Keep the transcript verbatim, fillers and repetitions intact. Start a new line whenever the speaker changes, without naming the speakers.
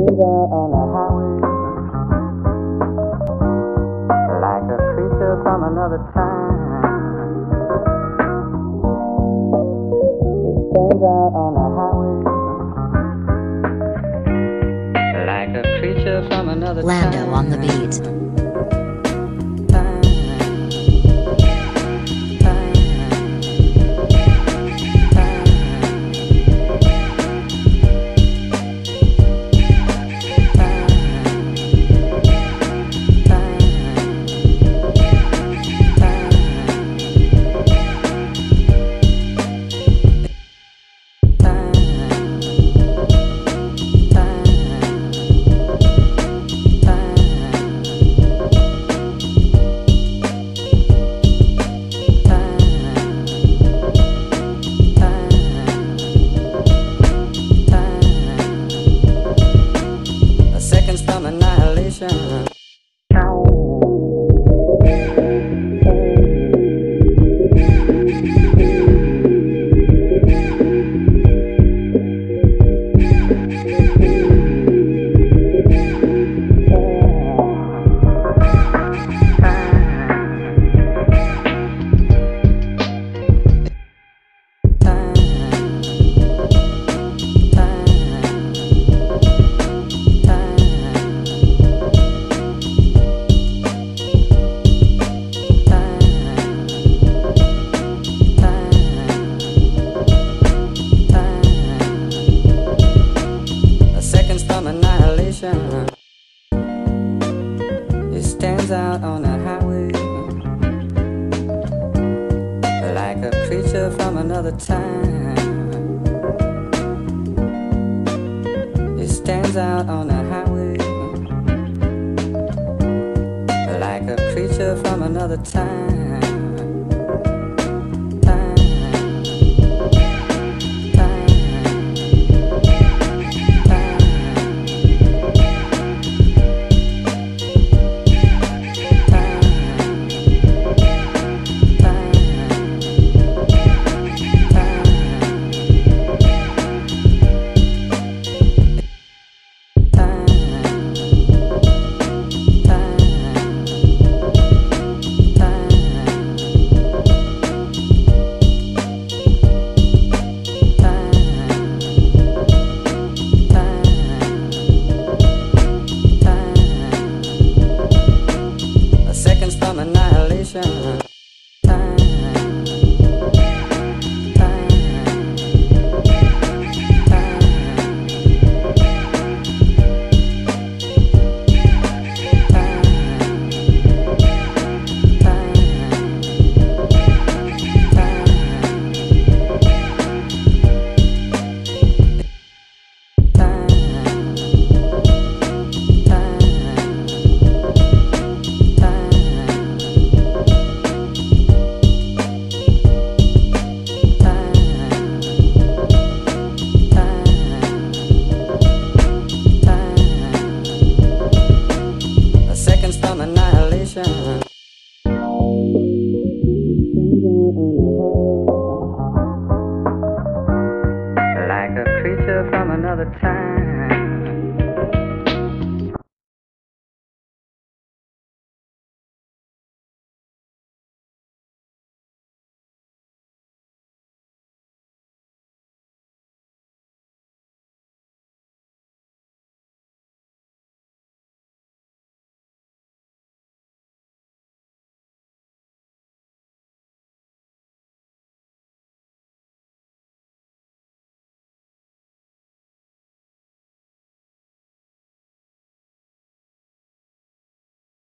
Stands out on the highway like a creature from another time. Stands out on the highway like a creature from another time.
Lando on the beat. From annihilation. From annihilation. It stands out on the highway like a creature from another time. It stands out on the highway like a creature from another time. From annihilation. Time, time, time, from annihilation. Like a creature from another time.